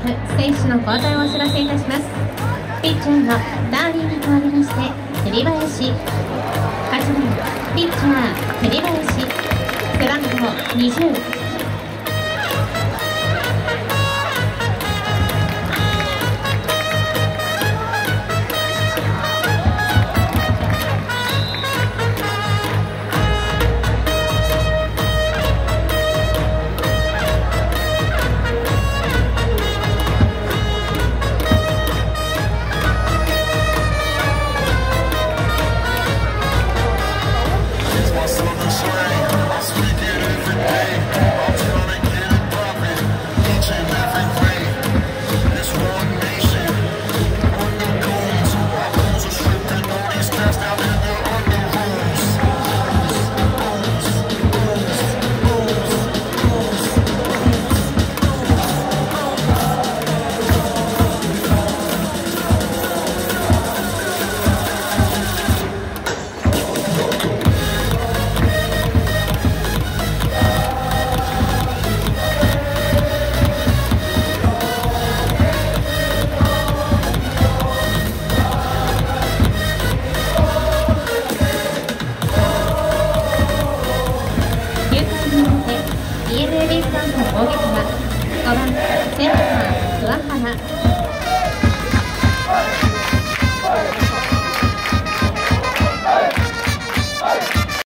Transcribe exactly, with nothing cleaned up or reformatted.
選手の交代をお知らせいたします。ピッチャーのダーリンに代わりまして栗林、はちばんピッチャー栗林、背番号にじゅう。ディーエヌエー ベイスターズの攻撃はごばんセンター桑原。